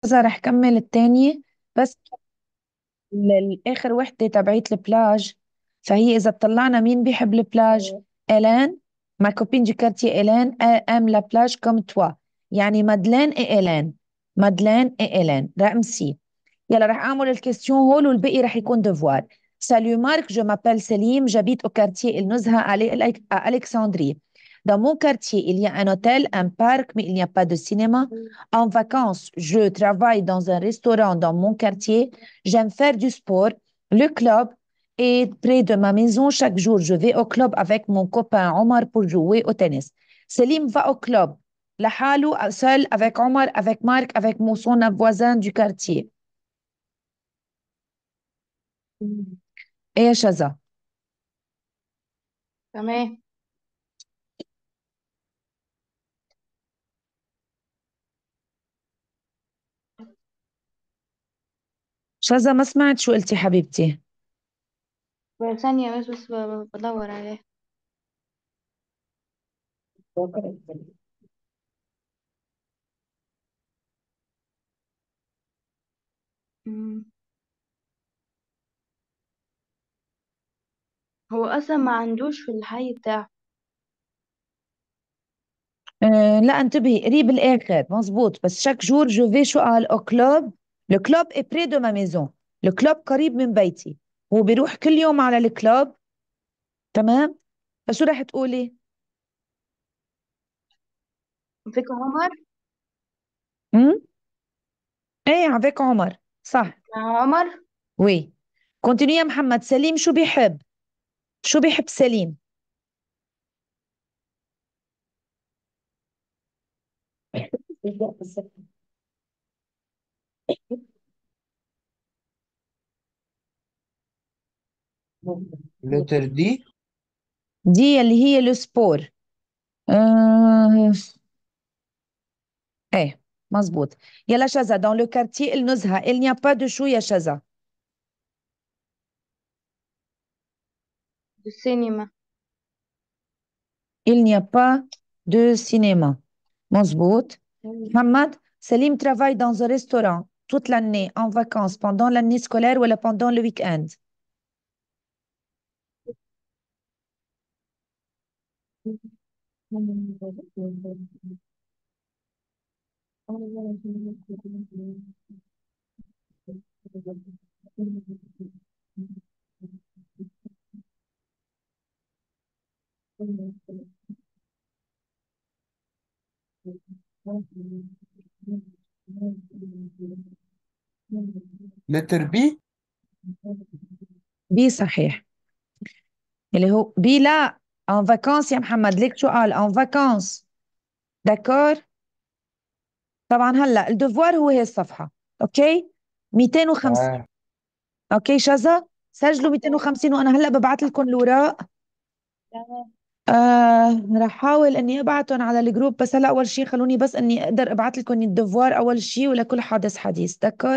إذا رح كمل التانية بس. الآخر وحدة تبعيت البلاج، فهي إذا طلعنا مين بيحب البلاج؟ إلين. ما كوبين دي كارتي إلين أم لا بلاج كوم توا، يعني مادلين إلين. مادلين إلين رقم سي. يلا رح أعمل الكيستيون هول والباقي رح يكون ديفوار. Salut Marc, je m'appelle Selim, j'habite au quartier El Nuzha à Alexandrie. Dans mon quartier, il y a un hôtel, un parc, mais il n'y a pas de cinéma. En vacances, je travaille dans un restaurant dans mon quartier. J'aime faire du sport. Le club est près de ma maison. Chaque jour, je vais au club avec mon copain Omar pour jouer au tennis. Selim va au club. لحاله seul avec Omar, avec Marc, avec son voisin du quartier. ايه يا شذا؟ تمام. شذا ما سمعت شو قلتي حبيبتي. ثانية بس بدور عليه. مم. هو أصلا ما عندوش في الحي بتاعه. لا انتبهي قريب الاخر مزبوط، بس شاك جور جو في شو قال او كلوب. لو كلوب اي بري دو ما ميزون. لو كلوب قريب من بيتي. هو بيروح كل يوم على الكلوب. تمام. فشو رح تقولي؟ فيك عمر. امم ايه عفيك عمر. صح. مع عمر. وي. كونتينيو يا محمد. سليم شو بيحب؟ شو بيحب سليم؟ لتر دي. دي اللي هي السبور. آه... ايه مزبوط. يلا شذا dans le quartier النزهة il n'y a pas de شو يا شذا؟ السينما. il n'y a pas de cinéma. مزبوط. محمد. سليم travaille dans un restaurant toute l'année en vacances pendant l'année scolaire ولا pendant le week-end. لتر بي. بي صحيح. اللي هو بي لا. en vacances يا محمد ليك شو قال en vacances. داكور. طبعا هلا الدفوار هو هي الصفحة. اوكي. 250. تمام. اوكي شذا. سجلوا 250 وانا هلا ببعث لكم الاوراق. تمام. رح احاول اني ابعتهم على الجروب، بس هلا اول شيء خلوني بس اني اقدر ابعث لكم الدفوار اول شيء ولكل حادث حديث دكر.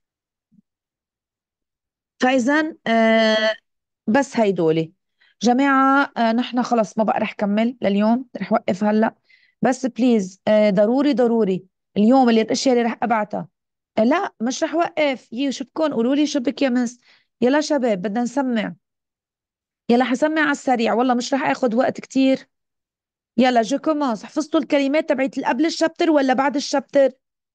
فاذا بس هيدولي جماعة. نحن خلص ما بقى رح كمل لليوم، رح وقف هلا. بس بليز ضروري ضروري اليوم اللي الاشياء اللي رح ابعتها. لا مش رح وقف، يي شو بكون قولوا لي شو بك يا مس. يلا شباب بدنا نسمع. يلا حسمع على السريع والله مش رح اخذ وقت كتير. يلا جو كومونس. حفظتوا الكلمات تبعت اللي قبل الشابتر ولا بعد الشابتر؟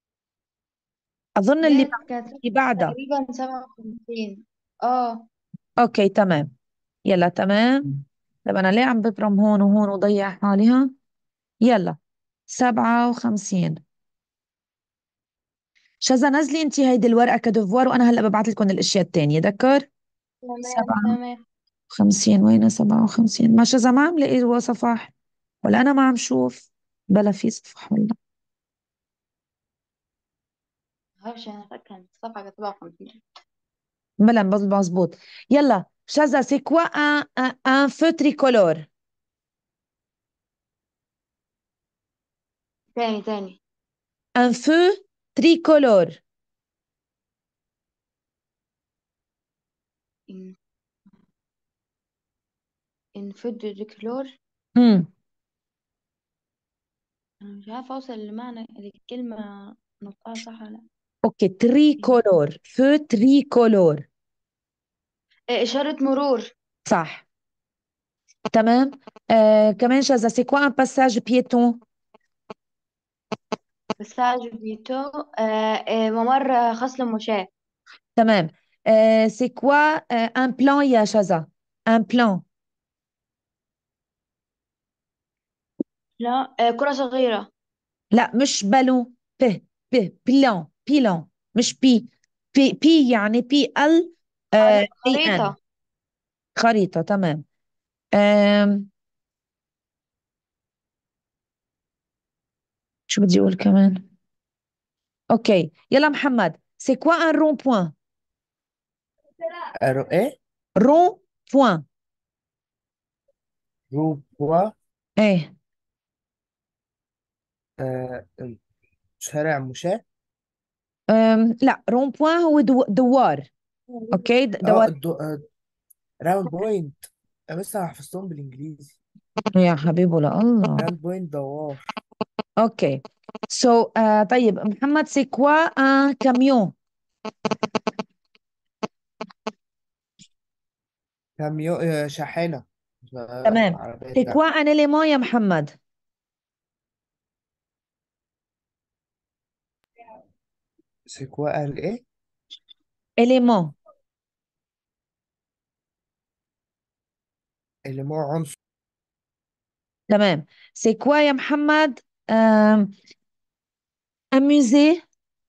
اظن اللي ديت كانت اللي بعدها. تقريبا 57. اه. اوكي تمام. يلا تمام. طب انا ليه عم ببرم هون وهون وضيع حالي ها. يلا 57. شذا نزلي انت هيدي الورقة كدفوار وانا هلا ببعث لكم الاشياء التانية دكر. تمام سبعة تمام. وخمسين وين 57؟ ما شذا ما عم لاقي صفح ولا انا ما عم شوف. بلا في صفح ولا. معرفش، انا فاكره كانت الصفحه كانت 57. بلا مزبوط. يلا شذا سي كوا ان فو تريكولور. تاني تاني. ان فو تريكولور. إن انفد ديكلور. امم انا مش عارفه اوصل لمعنى الكلمه، نطقها صح ولا لا. اوكي، تريكولور، فو تريكولور. إشارة مرور. صح. تمام. كمان شذا، سي كوا ان باساج بيتون؟ بساج فيتو. ممر خاص للمشاة. تمام. سي كوا ان بلان يا شذا؟ ان بلان. لا، كرة صغيرة. لا مش بالون. ب بلان، بيلان. مش بي يعني بي ال اي ان. خريطة. خريطة. تمام. آم شو بدي اقول كمان؟ اوكي يلا محمد، سي كوا ان رون بوين؟ ايه؟ رون بوين. روبوا. ايه. آه شارع مشاة. لا، رون بوين هو دوار. اوكي، اه دوار. راوند بوينت. بس انا حفظتهم بالانجليزي. يا حبيبي الله. راوند بوينت دوار. اوكي. طيب محمد، سي كوا ان كاميون؟ شاحنة. تمام. عربية سي نقل. كوا ان اليمون يا محمد؟ سيكوا قال ايه؟ اليمون. اللي هو عنصر. تمام. سي كوا يا محمد ان musée؟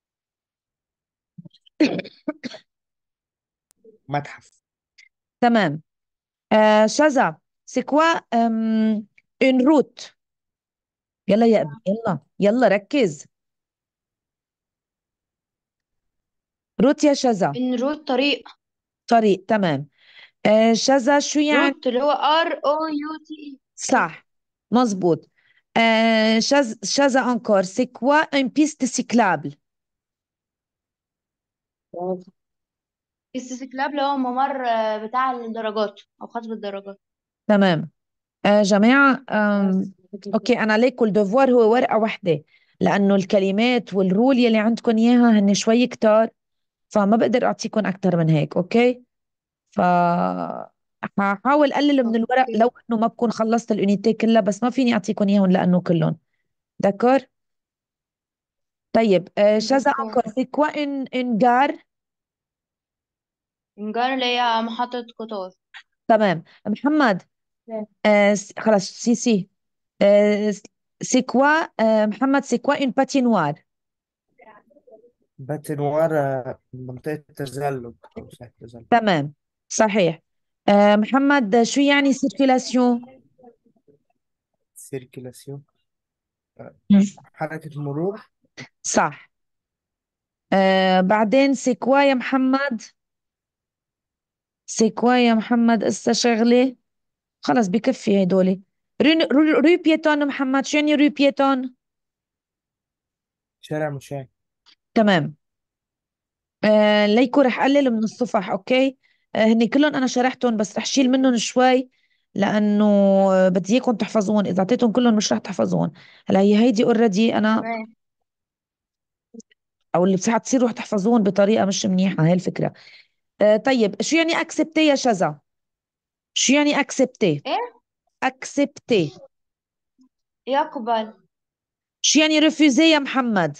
متحف. تمام. شذا، سي كوا اون روت؟ يلا يا ابني، يلا يلا ركز. روت يا شذا؟ إن روت طريق. طريق. تمام. شذا، شو يعني؟ روت اللي هو ROUTE. صح. مزبوط. شذا انكور، سي كوا ان بيست سيكلابل؟ استسكلاب اللي هو ممر بتاع الدرجات أو خطف الدرجات. تمام. جماعة، اوكي، انا عليكم الدفوار هو ورقة واحدة، لانه الكلمات والرول يلي عندكم اياها هن شوي كتار، فما بقدر اعطيكم اكتر من هيك. اوكي. ف هحاول اقلل من الورق اوكي. لو انه ما بكون خلصت اليونيتي كلها، بس ما فيني اعطيكم اياهم لانه كلهم. دكور. طيب شذا دكتور. انكور، سي كوا ان جار؟ نجار اللي هي محطة قطار. تمام محمد. خلاص سي سي. آه سي كوا محمد، سي كوا ان باتينوار؟ باتنوار. منطقة تزلج أو ساحة تزلج. تمام. صحيح. محمد، شو يعني سيركيلاسيون؟ سيركيلاسيون. حركة مرور. صح. بعدين سي كوا يا محمد؟ سي كوا يا محمد اسا شغلة؟ خلص بكفي هدول. رو بيتون محمد، شو يعني رو بيتون؟ شارع مشاة. تمام. ليكو رح قلل من الصفح. اوكي. هني كلهم انا شرحتهم، بس رح شيل منهم شوي، لانه بدي اياكم تحفظوهم. اذا اعطيتهم كلهم مش رح تحفظوهم. هلا هي هيدي اوريدي انا، تمام. او اللي بصح تصيروا رح تحفظوهم بطريقه مش منيحه، هي الفكره. طيب شو يعني اكسبتي يا شذا؟ شو يعني اكسبتي؟ ايه. اكسبتي. يقبل. شو يعني ريفوزي يا محمد؟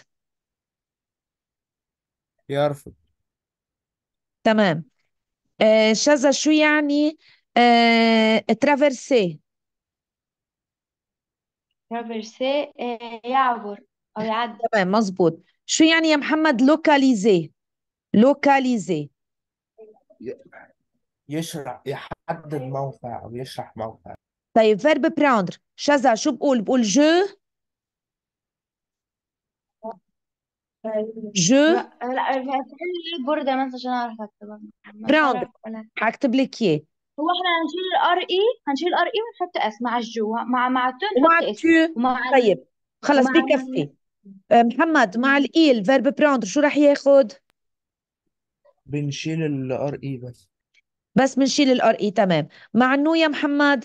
يرفض. تمام. شذا، شو يعني ترافرسي؟ ترافرسي. يعبر أو يعدي. تمام مزبوط. شو يعني يا محمد لوكاليزي؟ لوكاليزي. ي- يحدد موقع أو يشرح موقع. طيب فيرب براندر شذا، شو بقول جو؟ جو لا لا، هتحل لي البوردة مثلا عشان أعرف أكتبها. مش براندر. هعرف ولا. هكتب لك اياه. هو احنا هنشيل ار اي ونحط اس مع الجو، مع التو ومع نحط اس. التو. ومع طيب خلص ومع بكفي. محمد، مع الايل فيرب براندر شو راح ياخد؟ بنشيل الار اي بس. بس بنشيل الار اي. تمام. مع النو يا محمد؟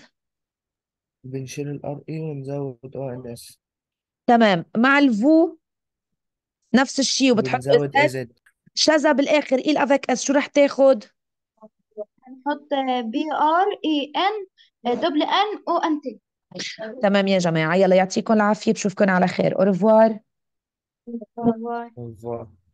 بنشيل الار اي ونزود او ان اس. تمام. مع الفو؟ نفس الشيء وبتحط وبنزود اي زد. زد. شذا بالاخر ايه الافيك اس، شو رح تاخد؟ هنحط BREN ان او ان تي. تمام يا جماعة، يلا يعطيكم العافية، بشوفكم على خير، أورفوار. باي باي. بالظبط.